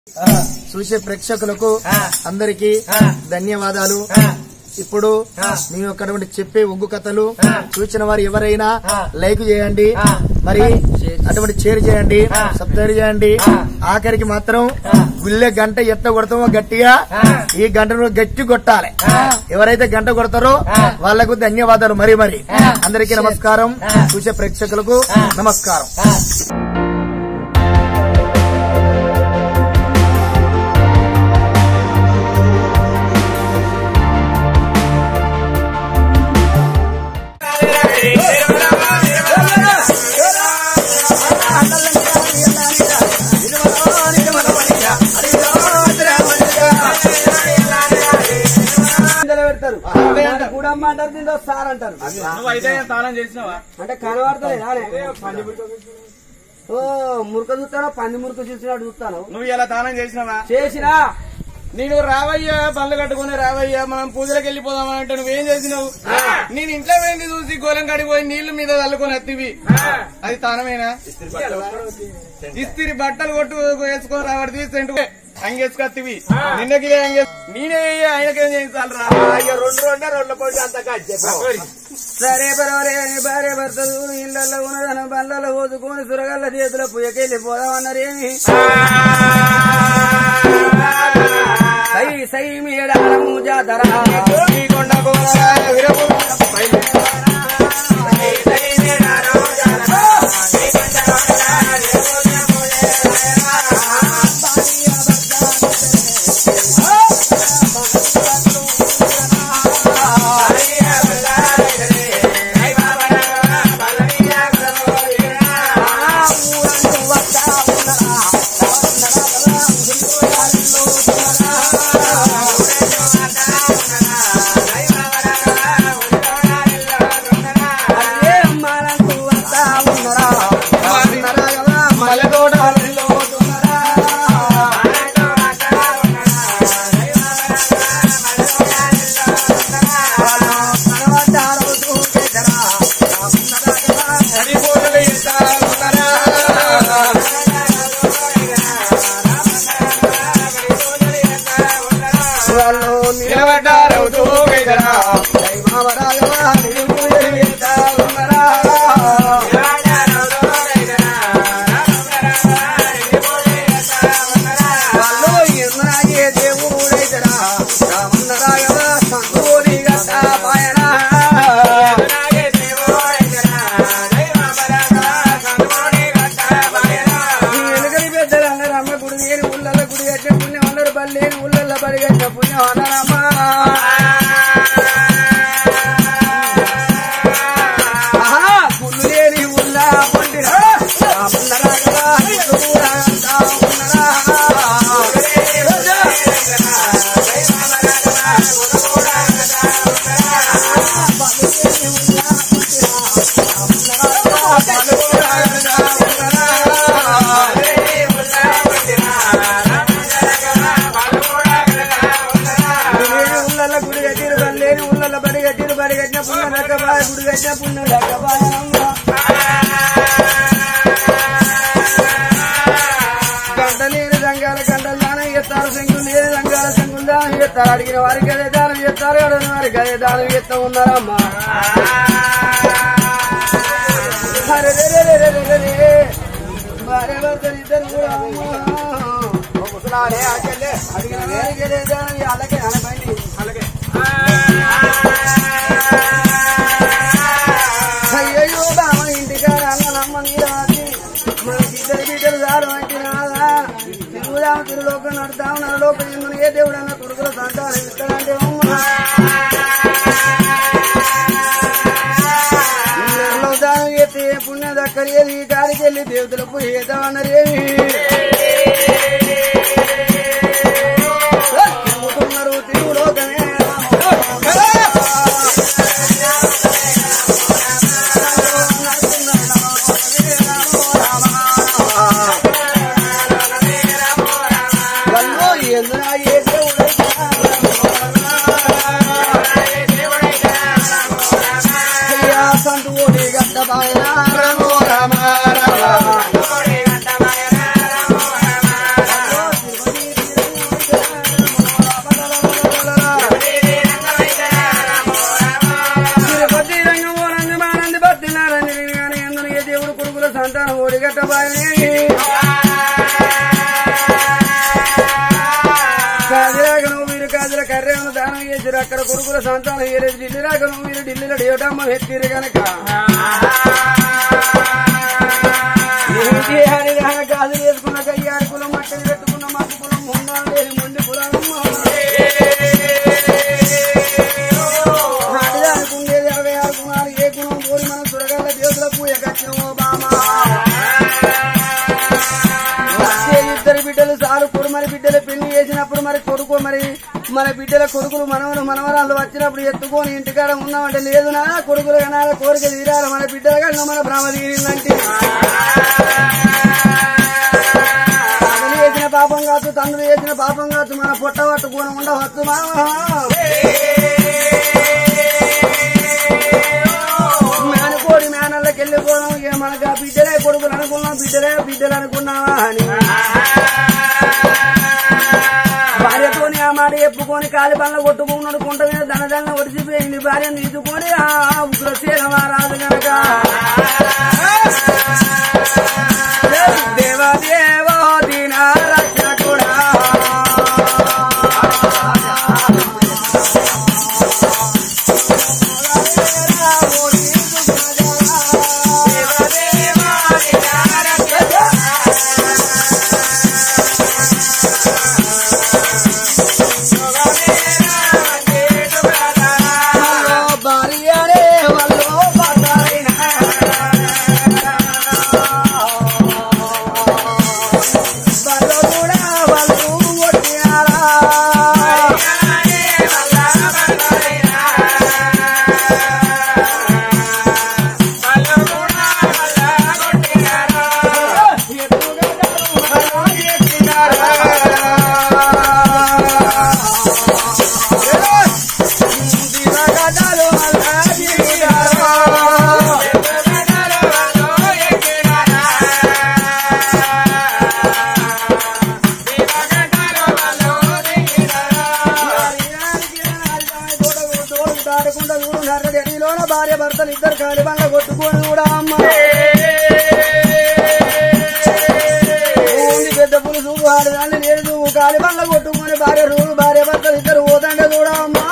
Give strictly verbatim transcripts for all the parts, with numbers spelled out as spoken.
చూసే ప్రేక్షకులకు అందరికీ ధన్యవాదాలు. ఇప్పుడు మేము అక్కడ చెప్పే ఒగ్గు కథలు చూసిన వారు ఎవరైనా లైక్ చేయండి, మరి అటువంటి షేర్ చేయండి, సబ్స్క్రైబ్ చేయండి. ఆఖరికి మాత్రం గుళ్ళె గంట ఎత్త కొడతామో గట్టిగా ఈ గంటను గట్టి కొట్టాలి. ఎవరైతే గంట కొడతారో వాళ్లకు ధన్యవాదాలు. మరి మరి అందరికీ నమస్కారం. చూసే ప్రేక్షకులకు నమస్కారం. సార్ అంటారు అంటే కనబడతాయి. ఓ మురుక చూస్తానో పంది మురుక చూసినట్టు చూస్తాను. నువ్వు ఇలా దానం చేసినావా? చేసినా. నేను రావయ్యా పళ్ళు కట్టుకుని రావయ్యా మనం పూజలకు వెళ్ళిపోదామని అంటే నువ్వేం చేసినావు? నేను ఇంట్లో పోయింది చూసి గోలం కడిపోయి నీళ్లు మీద చల్లుకొని అత్తివి. అది తానమేనా? ఇస్తిరి బట్టలు కొట్టు వేసుకొని రావడి తీసేంటు అంగేసుకొత్తివి. నిన్నకి నేనే ఆయనకేం చేయించాలి రా? రెండు రెండే రెండు పోయి అంతగా సరే బరవరే భార్య భర్తలు ఇళ్లలో ఉన్నదన బండ్లలో పోసుకొని సురగల్ల చేతుల పుయ్యకెళ్ళి పోదామన్నారేమి? సై సై మేడారము జాతర కొండ విరపు గంటలేని రంగాల గంటలు దానం చేస్తారు, శంకులు లేని రంగాల శంకులు దానం చేస్తారు. అడిగిన వారికి అదే దానం చేస్తారు, అడిగిన వారికి అదే దానం చేస్తూ ఉన్నారమ్మా. భార్య భర్తలు ఇద్దరు కూడా అడిగిన వారికి అదే దానం అలాగే అనబండి అలాగే. అయ్యో బామ ఇంటికాడ అన్నమ్మ నీరాసి మనకి ఇద్దరు బిడ్డలు దాడు అంటే నాదా తిరుగుదాం తిరులోకం నడుతాం నరలోకం మన ఏ దేవుడు అన్న కొడుకుల సంతానం ఇస్తాడంటే నరలో దానం చేస్తే పుణ్య దక్కరేది కాడికి వెళ్ళి దేవతలకు ఏదామన్నారేమి? తిరుగుతున్నారు తిరుగులోకమే సంతానం చేసారు అక్కడ కొడుకుల సంతానం చేయలేదు ఢిల్లీ రాక మీరు ఢిల్లీలో డేటమ్మ ఎత్తిరు కనుక కాదు చేసుకున్న కయ్యాడు కులం మట్టని పెట్టుకున్న మత్తు కులం ముందాలు లేదు మొండి కులం అనుకుండేది అరవై ఆరు కుమారు ఏ కులం కోరి మనం సురగల్ల దేవుల పూజ కట్టినమో బామా ఇద్దరు బిడ్డలు చాలు కురుమరి బిడ్డలు పెళ్లి చేసినప్పుడు మరి కొడుకు మరి మన బిడ్డల కొడుకులు మనవలు మనవరాళ్ళు వచ్చినప్పుడు ఎత్తుకొని ఇంటికాడ ఉన్నామంటే లేదు నా కొడుకులు కనాల కోరిక తీరాలి మన బిడ్డల కన్నా మన భ్రమ తీరిందంటే తల్లి చేసిన పాపం కాదు తండ్రి చేసిన పాపం కాదు మన పొట్ట పట్టుకొని ఉండవచ్చు మా మేనకోడి మేనళ్ళకి వెళ్ళిపోవడం ఇక మనకు ఆ బిడ్డలే కొడుకులు అనుకున్నాం బిడ్డలే బిడ్డలు అనుకున్నావా అని భార్యతోని ఆ మాట చెప్పుకొని కాలి బండ్ల కొట్టుకున్నాడు కుంట మీద ధనదన్న ఒడిసిపోయింది భార్యను తీసుకొని ఆ ఉగ్రసేనమా రాదు గనక దేవదేవో దీన రక్షకుడా భార్య భర్తలు ఇద్దరు కాలి బండ్ల కొట్టుకొని కూడా అమ్మ పెద్ద పులుసు ఆడదాన్ని లేదు కాలి బండ్ల కొట్టుకొని భార్య రూలు భార్య భర్తలు ఇద్దరు పోతంటే కూడా అమ్మా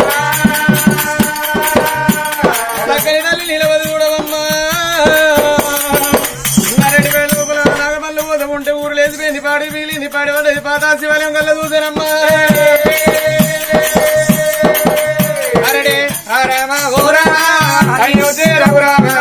తల్లి నిలవదు చూడవమ్మా నరటి వేల లోపల నాగమల్లు పోత ఉంటే ఊరు లేచిపోయింది పాడి వీలింది పాడి వాళ్ళది పాతా శివాలయం కల్లా చూసానమ్మా అరడే అరమ ఓరమా అయ్యో రఘురామా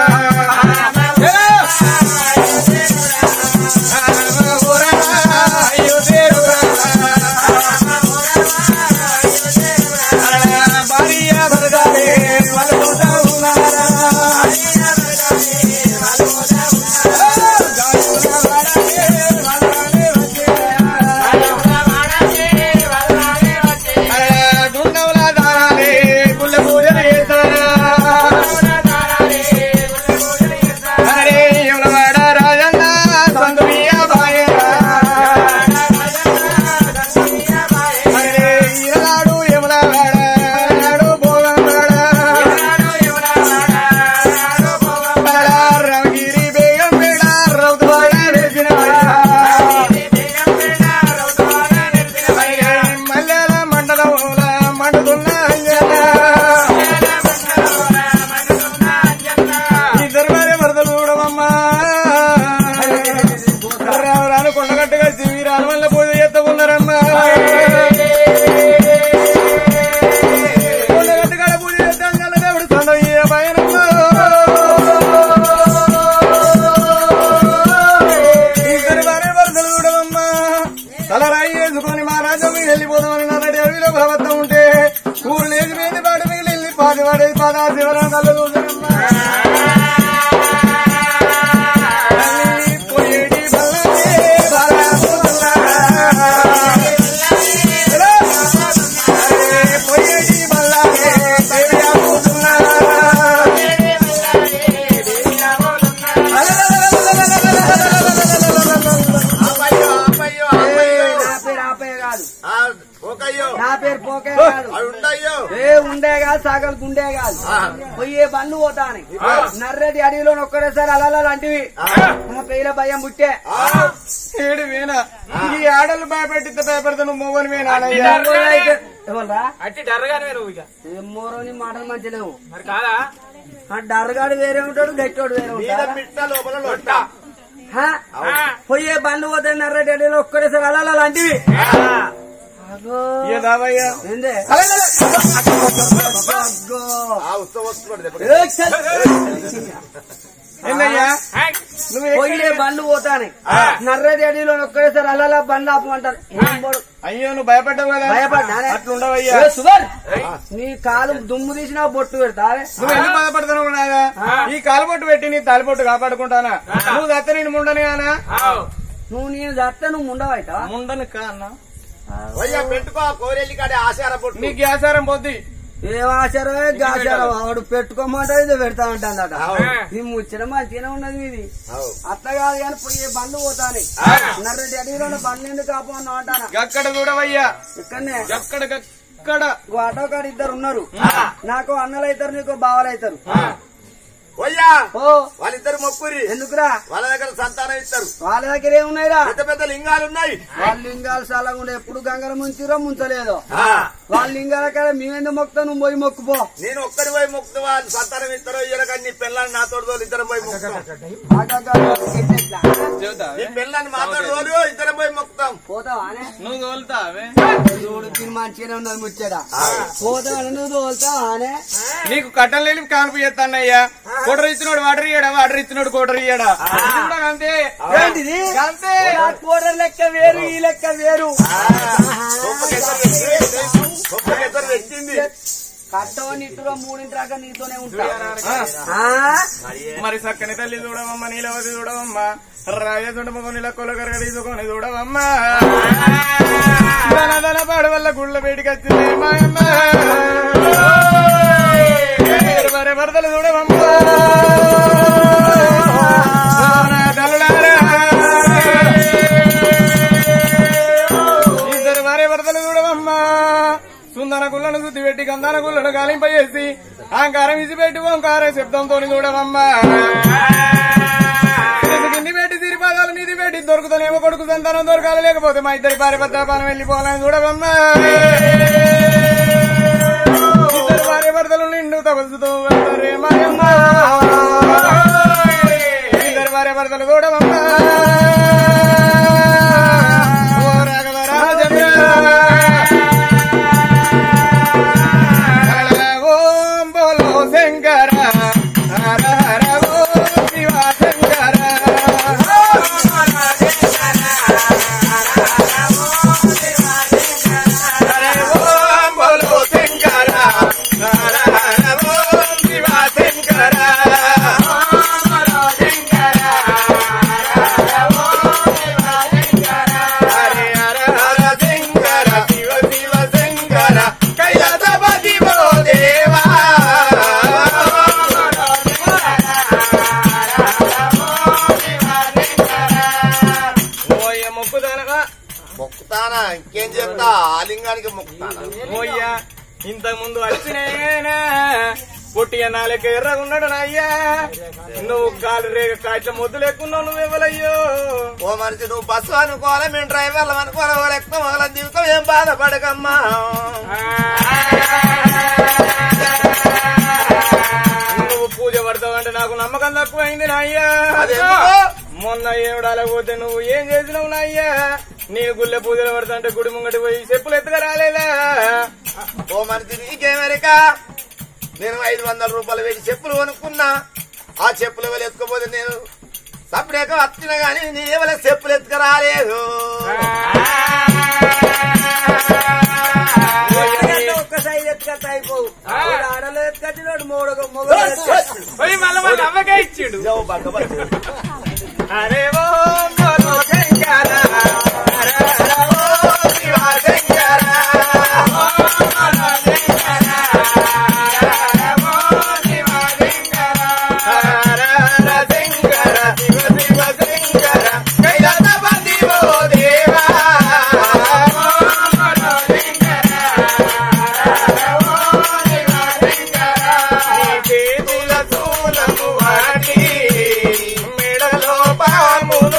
తలరాయి వేసుకొని మా రాజ్యం మీద వెళ్ళిపోదామని నల్లటి అడవిలో భగవత్తం ఉంటే ఊరు లేచి మీద పాటు మిగిలి పాది పడేది పాదా శివరా కళ్ళు చూసారమ్మా పోయేటి పోయేటి బల్లాగే నా పేరు పోకే కాదు ఏ ఉండే కాదు సాగలు గుండే కాదు పోయే బండ్లు పోతాని నర్రెడ్డి అడవిలో ఒక్కడేసారి అలా లాంటివి మా పేల భయం పుట్టే ఏడు వేనా ఈ ఆడలు భయపెట్టితే భయపెడతా నువ్వు మొగని వేనా ఎవరా అట్టి డర్రగానే నువ్వు ఇక ఏమోరోని మాటలు మంచిలేవు మరి కాదా ఆ డర్రగాడు వేరే ఉంటాడు గట్టోడు వేరే ఉంటాడు లోపల లొట్ట పోయే బండ్లు పోతే నర్రెడ్డిలో ఒక్కడేసారి అలా లాంటివి ఏందే పోయే బండ్లు పోతానే నర్రెడ్డి అడిలో ఒక్కడేసారి అలా బండ్లు ఆపమంటారు అయ్యో నువ్వు భయపడ్డావు కదా భయపడ్డా అట్లుండవయ్యా సుధర్ నీ కాలు దుమ్ము తీసినా బొట్టు పెడతా నువ్వు ఎందుకు బాధపడుతున్నావు నాగా ఈ కాలు బొట్టు పెట్టి నీ తాలిబొట్టు కాపాడుకుంటానా నువ్వు దత్త నేను ముండని అనా నువ్వు నేను దత్త నువ్వు ముండవైతా ముండను కా అన్నా పెట్టుకో కోరెల్లి కాడే ఆశార పొట్టు నీకు ఆచారం పోద్ది ఏం ఆచారమే గాచారం ఆవిడ పెట్టుకోమంటే ఇది పెడతా ఉంటాడట నీ ముచ్చట మంచిగానే ఉన్నది ఇది అత్త కాదు కానీ పోయే బండ్లు పోతాను నర్రెడ్డి అడిగిలో బండ్లు ఎందుకు కాపన్నా అంటాను అక్కడ చూడవయ్యా ఇక్కడనే ఎక్కడ ఎక్కడ ఆటో కాడ ఇద్దరు ఉన్నారు నాకు అన్నలు అవుతారు నీకు బావలు అవుతారు పోయ్యా ఓ వాళ్ళిద్దరు మొక్కురి ఎందుకురా వాళ్ళ దగ్గర సంతానం ఇస్తారు వాళ్ళ దగ్గర ఏమున్నాయిరా పెద్ద పెద్ద లింగాలు ఉన్నాయి వాళ్ళ లింగాలు చాలా ఉండే ఎప్పుడు గంగలు ముంచిరో ముంచలేదు వాళ్ళ లింగాల కాడ మేమెందుకు మొక్కుతావు నువ్వు పోయి మొక్కుపో నేను ఒక్కడి పోయి మొక్కుతా వాళ్ళు సంతానం ఇస్తారో ఇయ్యరు కానీ నీ పిల్లల్ని నాతో రోజు ఇద్దరం పోయి మొక్కుతాం నీ పిల్లల్ని మాతో రోజు ఇద్దరం పోయి మొక్కుతాం పోతావా నువ్వు తోలుతావే చూడు తిని మంచిగానే ఉన్నది ముచ్చట పోతావా నువ్వు తోలుతావానే నీకు కట్టం లేని కానుపు చేస్తానయ్యా కోటర్ ఇచ్చినోడు వాటర్ ఇయ్యడా వాటర్ ఇచ్చినోడు కోటర్ ఇయ్యడా అంతే ఏంటిది అంతే కోటర్ లెక్క వేరు ఈ లెక్క వేరు పెట్టింది కట్టో నిట్టులో మూడింటి రాక నీతోనే ఉంటా మరి చక్కని తల్లి చూడవమ్మ నీలవతి చూడవమ్మ రాజుండమ్మ నీల కొలకరగ తీసుకొని చూడవమ్మా ధన ధన పాడు వల్ల గుళ్ళ బయటికి వచ్చింది మాయమ్మ వరే వరదలు చూడవమ్మ ఇద్దరు వరే వరదలు చూడవమ్మా సుందర గుళ్ళను గుద్ది పెట్టి గంధాన గుళ్ళను గాలింపజేసి అహంకారం ఇసిపెట్టి ఓంకార శబ్దంతో చూడవమ్మా కింది పెట్టి సిరిపాదాలు మీది పెట్టి దొరుకుతానేమో కొడుకు సంతానం దొరకాలి లేకపోతే మా ఇద్దరి భార్య భర్తాపానం వెళ్లిపోవాలని చూడవమ్మా ఇద్దరు భార్య భర్తలు నిండు తపస్సుతో వెళ్తారే మాయమ్మ ఇద్దరు భార్య భర్తలు చూడవమ్మా ఓ రాఘవ రాజచంద్ర ఓం బోలో శంకర హర హర ఓ శివ శంకర ఓం బోలో శంకర హర హర ఓం శివ శంకర హరే హర హర శంకర శివ శివ శంకర కైలాసపతి ఓ దేవా ఓయ మొక్కుదానగా మొక్కుతానా ఇంకేం చెప్తా ఆ లింగానికి మొక్కుతానా ఓయ్య ఇంతకు ముందు వచ్చినేనా పొట్టిగా నాలుక ఎర్రగున్నాడు అయ్యా నువ్వు కాలు రేగ కాట్ల మొద్దు లేకున్నావు నువ్వెవలయ్యో ఓ మనిషి నువ్వు బస్సు అనుకోవాలి మేము డ్రైవర్లు అనుకోవాలి వాళ్ళ ఎక్కువ మొదల జీవితం ఏం బాధపడకమ్మా నువ్వు పూజ పడతావంటే నాకు నమ్మకం తక్కువైంది నాయ్యా మొన్న ఏమిడాల పోతే నువ్వు ఏం చేసినావు నాయ్యా నేను గుళ్ళె పూజలు పడతాంటే గుడి ముంగటి పోయి చెప్పులు ఎత్తుగా రాలేదా ఓ మనిషి నీకేమరిక నేను ఐదు వందల రూపాయలు పెట్టి చెప్పులు కొనుక్కున్నా ఆ చెప్పులు ఎవరు ఎత్తుకోపోతే నేను సపరేక వచ్చినా గానీ నీ ఎవరి చెప్పులు ఎత్తుక రాలేదు ఒక్కసారి ఎత్తుకత్త అయిపోవు ఆడలో ఎత్తుకొచ్చినోడు మూడు మొగ మళ్ళీ అమ్మకే ఇచ్చిండు అరే ఓ బోలో శంకర హర హర ఓ శివ శంకర హర హర శంకర శివ శివ శంకర కైలాసపతి ఓ దేవా చేతుల చూలము వాటి మెడలో పాము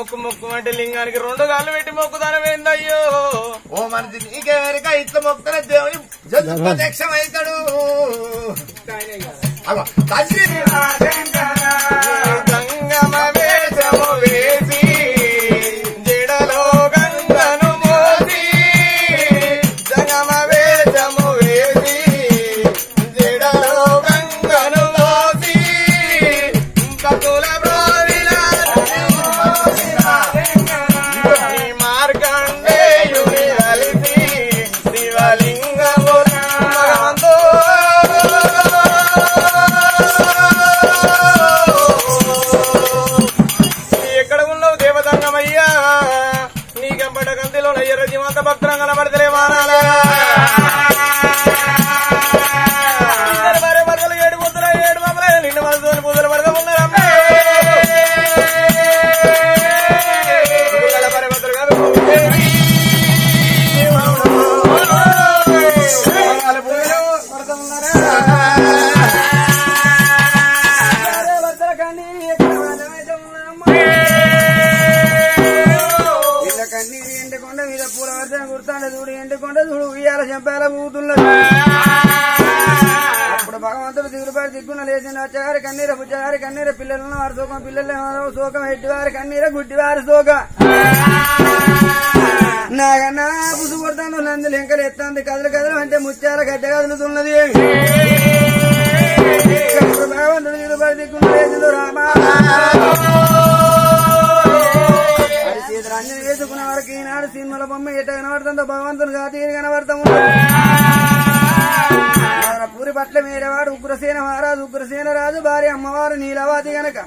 మొక్కు మొక్కు అంటే లింగానికి రెండు గాళ్ళు పెట్టి మొక్కుదానమేందయ్యో ఓ మనది నీకెవరిక ఇట్లా మొక్కల దేవుని జల్లు ప్రత్యక్షమవుతాడు గంగమ వేషము వేసి జడలో గంగను మోసి జంగమ వేషము వేసి జడలో గంగను మోసి కతుల మార్కండేయుని కలిసి శివలింగము ఎక్కడ ఉన్నావు దేవతంగమయ్యా నీకెంపట గంతిలో నయ్యర జీవంత భక్తులం కనబడతలే మానాలా ఏడు ముద్దుల ఏడు మమ్మల నిండు మనసు పూజలు పడతా ఉన్నారమ్మా కన్నీరు ఎండకొండ మీద పూల వర్షం కుర్తాండ చూడు ఎండకొండ చూడు ఉయ్యాల చెంపాల పూతున్నది అప్పుడు భగవంతుడు దిగులుపడి దిగ్గున లేచిన వచ్చేవారి కన్నీర పుచ్చవారి కన్నీర పిల్లలను వారి శోకం పిల్లలు శోకం ఎట్టివారి కన్నీర గుడ్డివారి శోక నాకన్నా పుసు కొడతాను నందులు ఎంకలు ఎత్తాంది కదులు కదులు అంటే ముత్యాల గడ్డ కదులుతున్నది భగవంతుడు దిగులుపడి దిగ్గున లేచిండు రామా అంజని వేసుకున్న వారికి ఈనాడు సినిమాల బొమ్మ ఎట్ట కనబడుతుందో భగవంతుని కాతీరు కనబడతాము పూరి పట్ల మేరేవాడు ఉగ్రసేన మహారాజు ఉగ్రసేన రాజు భార్య అమ్మవారు నీలవాది గనక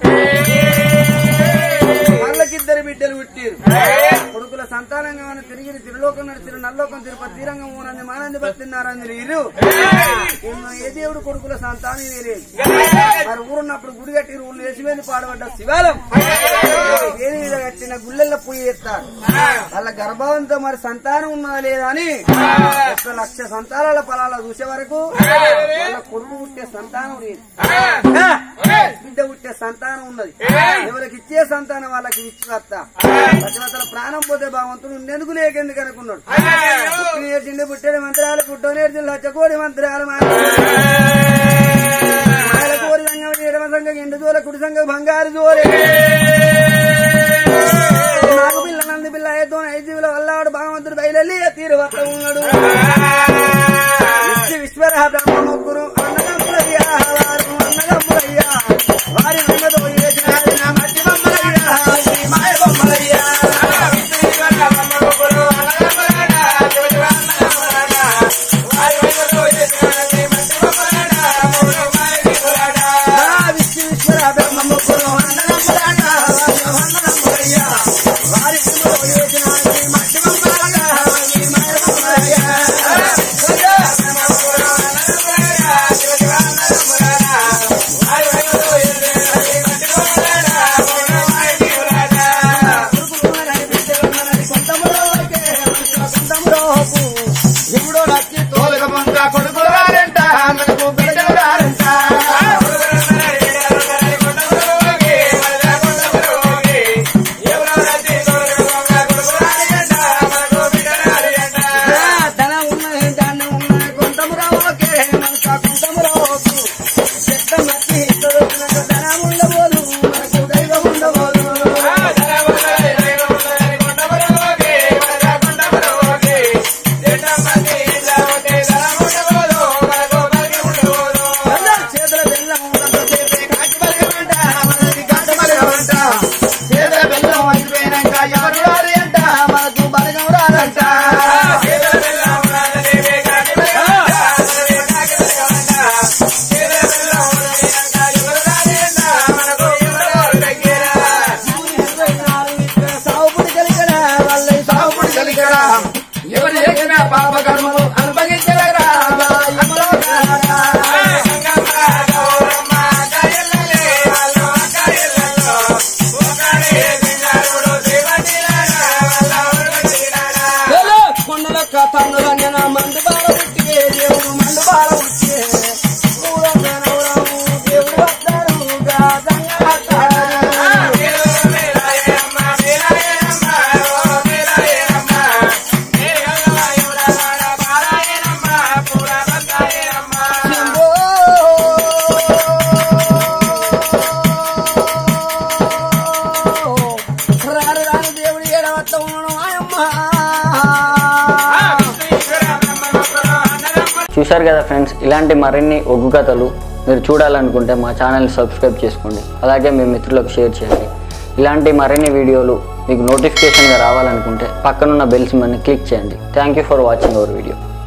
వాళ్ళకిద్దరు బిడ్డలు పుట్టిరు కొడుకుల సంతానంగా మన తిరిగి తిరులోకం నడిచిన నల్లోకం తిరుపతి తీరంగం ఊనంది మానంది బతిన్నారంజలి ఇరు ఏ దేవుడు కొడుకుల సంతానం లేదు మరి ఊరున్నప్పుడు గుడి కట్టి ఊళ్ళు వేసివేది పాడబడ్డ శివాలయం ఏది మీద కట్టిన గుళ్ళల్లో పోయి వేస్తారు వాళ్ళ గర్భవంతో మరి సంతానం ఉన్నదా లేదా అని ఒక లక్ష సంతానాల పొలాల చూసే వరకు వాళ్ళ కొడుకు పుట్టే సంతానం లేదు బిడ్డ పుట్టే సంతానం ఉన్నది ఎవరికి ఇచ్చే సంతానం వాళ్ళకి ఇచ్చి వస్తా పతివతల ప్రాణం పోతే భగవంతుడు ఉండేందుకు లేకెందుకు అనుకున్నాడు నేర్చింది పుట్టేది మంత్రాలు పుట్టో నేర్చింది లచ్చకోడి మంత్రాలు మాయల కోరి సంఘం ఎడమ సంఘం ఎండు జోల కుడి సంఘం బంగారు జోలే నాకు పిల్ల నంది పిల్ల ఐదు ఐదు జీవుల వల్లవాడు భగవంతుడు బయలు తీరు వస్త ఉన్నాడు విశ్వర బ్రహ్మ ముగ్గురు అన్నగంపులయ్యా వారు అన్నగంపులయ్యా వారి మన్నదో చేసిన మట్టి బొమ్మలయ్యా మాయ బొమ్మలయ్యా విశ్వేశ్వర బ్రహ్మ ముగ్గురు అన్నగంపులయ్యా అన్నగంపులయ్యా వారి మన్నదో చేసిన మట్టి బొమ్మలయ్యా మాయ బొమ్మలయ్యా ఎవడో నచ్చి తోలుగా ముంద కొడుకులు రారంట మనకు బిడ్డలు రారంట ధనం ఉన్నది ధాన్యం ఉన్నది కొంతము రావోకే మనకు కొంతము రావోకు చెత్త నచ్చి తొలగినట్టు ధనం ఉండబోదు మనకు దైవం ఉండబోదు చేతుల బెల్లం ఉన్నంతసేపే కాచి బలగమంట మనకి కాట బలగమంట చేతుల బెల్లం అయిపోయినాక ఎవరు రాలి అంట మనకు బలగం రాలంట సాగుపుడి కలిగడా వాళ్ళ సాగుపుడి కలిగడా ఎవరు చేసిన పాప కర్మలు అనుభవించలేరా కొండల కథను రంజన మండు బాల పుట్టిగే దేవుడు మండు బాల పుట్టిగే దేవుడు వస్తాడు ఏడవత్త ఉండడం ఆయమ్మ. చూశారు కదా ఫ్రెండ్స్, ఇలాంటి మరిన్ని ఒగ్గు కథలు మీరు చూడాలనుకుంటే మా ఛానల్ని సబ్స్క్రైబ్ చేసుకోండి. అలాగే మీ మిత్రులకు షేర్ చేయండి. ఇలాంటి మరిన్ని వీడియోలు మీకు నోటిఫికేషన్గా రావాలనుకుంటే పక్కనున్న బెల్ సింబల్ని క్లిక్ చేయండి. Thank you for watching our video.